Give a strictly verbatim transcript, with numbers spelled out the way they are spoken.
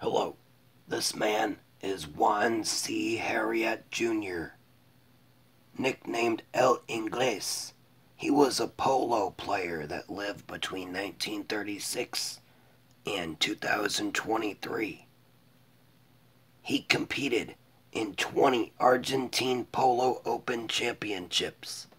Hello, this man is Juan C. Harriott Junior, nicknamed El Inglés. He was a polo player that lived between nineteen thirty-six and two thousand twenty-three. He competed in twenty Argentine Polo Open Championships.